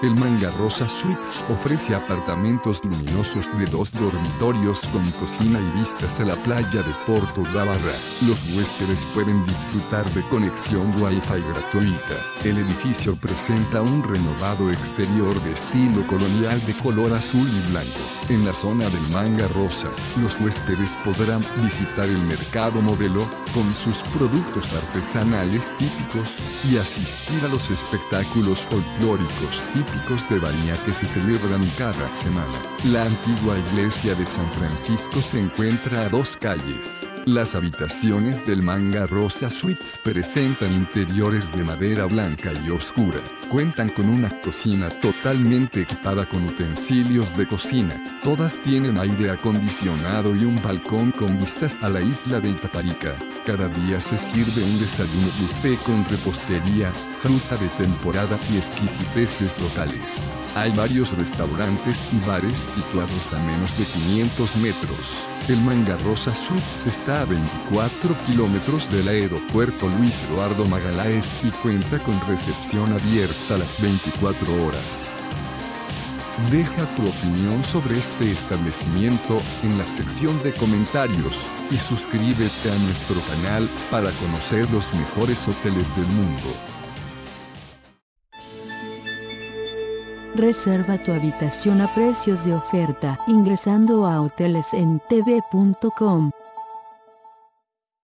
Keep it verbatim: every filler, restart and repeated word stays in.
El Manga Rosa Suites ofrece apartamentos luminosos de dos dormitorios con cocina y vistas a la playa de Porto da Barra. Los huéspedes pueden disfrutar de conexión Wi-Fi gratuita. El edificio presenta un renovado exterior de estilo colonial de color azul y blanco. En la zona del Manga Rosa, los huéspedes podrán visitar el mercado modelo, con sus productos artesanales típicos, y asistir a los espectáculos folclóricos típicos de Bahía que se celebran cada semana. La antigua iglesia de San Francisco se encuentra a dos calles. Las habitaciones del Manga Rosa Suites presentan interiores de madera blanca y oscura. Cuentan con una cocina totalmente equipada con utensilios de cocina. Todas tienen aire acondicionado y un balcón con vistas a la isla de Itaparica. Cada día se sirve un desayuno buffet con repostería, fruta de temporada y exquisiteces locales. Hay varios restaurantes y bares situados a menos de quinientos metros. El Manga Rosa Suites está a veinticuatro kilómetros del aeropuerto Luis Eduardo Magaláes y cuenta con recepción abierta a las veinticuatro horas. Deja tu opinión sobre este establecimiento en la sección de comentarios y suscríbete a nuestro canal para conocer los mejores hoteles del mundo. Reserva tu habitación a precios de oferta ingresando a hoteles en t v punto com.